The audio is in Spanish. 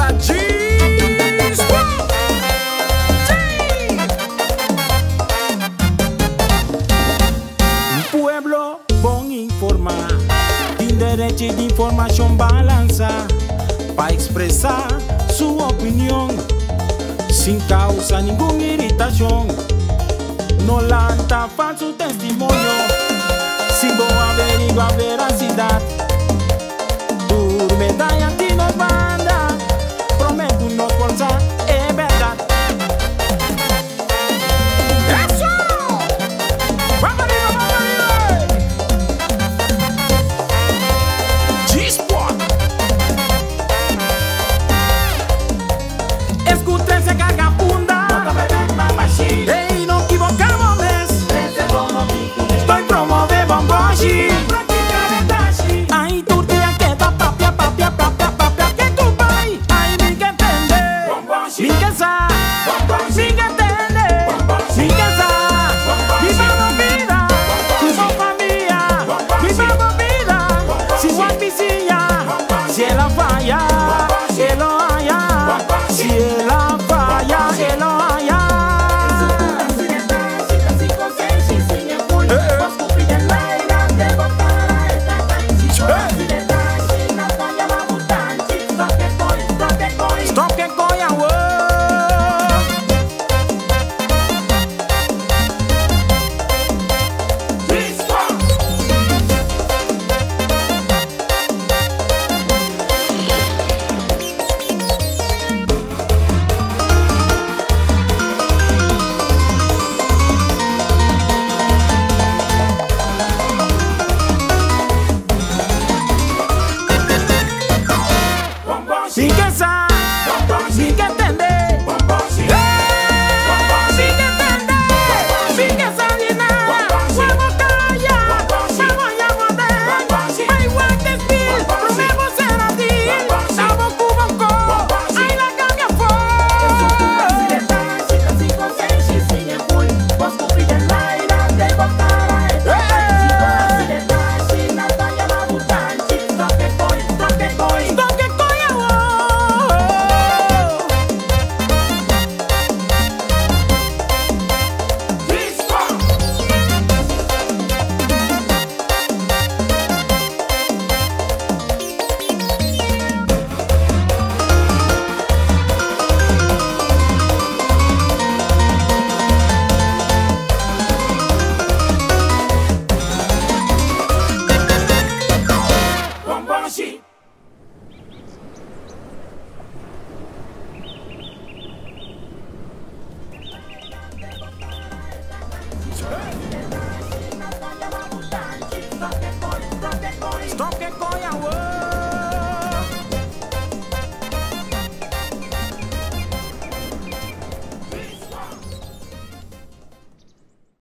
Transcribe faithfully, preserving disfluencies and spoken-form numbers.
Un pueblo bon informar, tiene derecho de información balanza, para expresar su opinión, sin causa ninguna irritación. No lanta falso testimonio, sin boa averigua veracidad. Tu medalla a ti nos manda, prometo no esforzar, es verdad. ¡Eso! ¡Vamos arriba, vamos arriba! G-Spot. Escuchen se carga funda. Ey, no equivocamos, mes. Estoy promovendo bomboshi. Ay, tu tía queda papia, papia, papia, papia. Que tu pai, ay, mi que entende. Mi que sa, mi que entende. Mi que sa, mi vamos vida. Tu son familia, mi vamos vida. Si Juan Vicilla, si ela falla, ela haya. Si ela falla, ela haya. Stop que coia, uou. Sin que sa